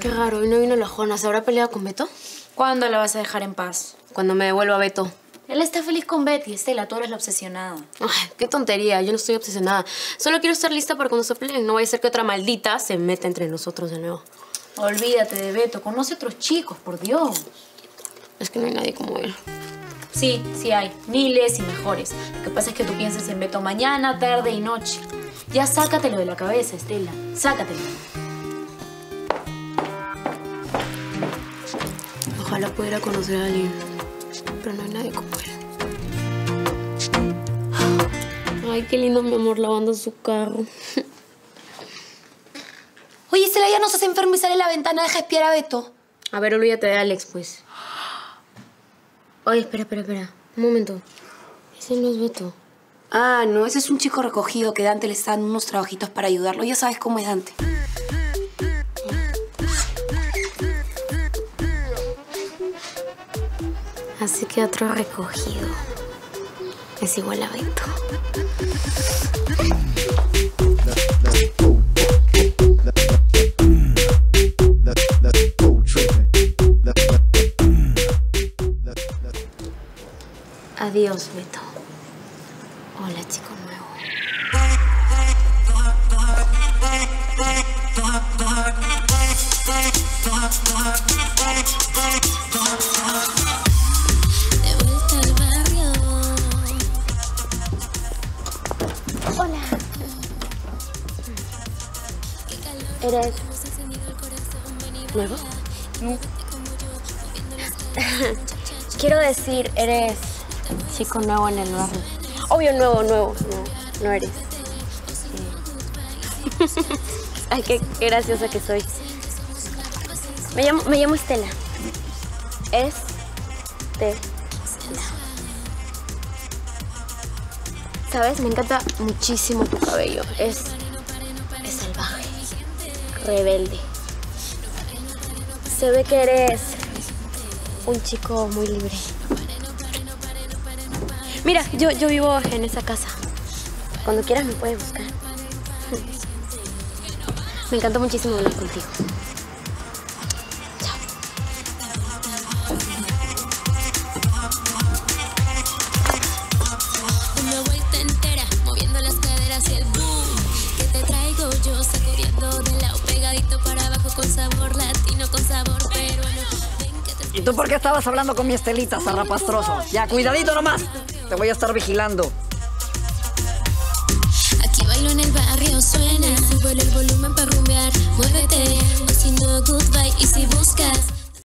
Qué raro, hoy no vino la Juana. ¿Se habrá peleado con Beto? ¿Cuándo la vas a dejar en paz? Cuando me devuelva Beto. Él está feliz con Betty, Estela. Tú eres la obsesionada. Ay, qué tontería. Yo no estoy obsesionada. Solo quiero estar lista para cuando se peleen. No vaya a ser que otra maldita se meta entre nosotros de nuevo. Olvídate de Beto. Conoce a otros chicos, por Dios. Es que no hay nadie como él. Sí, sí hay. Miles y mejores. Lo que pasa es que tú piensas en Beto mañana, tarde y noche. Ya sácatelo de la cabeza, Estela. Sácatelo. Ojalá pudiera conocer a alguien. Pero no hay nadie como él. Ay, qué lindo, mi amor, lavando su carro. Oye, Estela, ya no se enferma y sale a la ventana, deja espiar a Beto. A ver, olvídate de Alex, pues. Oye, espera. Un momento. Ese no es Beto. Ah, no, ese es un chico recogido que Dante le está dando unos trabajitos para ayudarlo. Ya sabes cómo es Dante. Así que otro recogido es igual a Beto. Adiós, Beto. Hola, chico nuevo. De vuelta al barrio. Hola. ¿Eres nuevo? No. Quiero decir, eres chico nuevo en el barrio. Obvio, nuevo. No eres. Sí. Ay, qué graciosa que soy. Me llamo Estela. Estela. ¿Sabes? Me encanta muchísimo tu cabello. Es salvaje, rebelde. Se ve que eres un chico muy libre. Mira, yo vivo en esa casa. Cuando quieras me puedes buscar. Me encantó muchísimo hablar contigo. Chao. Una vuelta entera, moviendo las caderas y el boom que te traigo yo, sacudiendo de lado, pegadito para abajo, con sabor latino, con sabor peruano. Ven que te... ¿Y tú por qué estabas hablando con mi Estelita, zarrapastroso? Ya, cuidadito nomás. Te voy a estar vigilando. Aquí bailo en el barrio, suena, sube el volumen para rumbear, muévete, haciendo goodbye y si buscas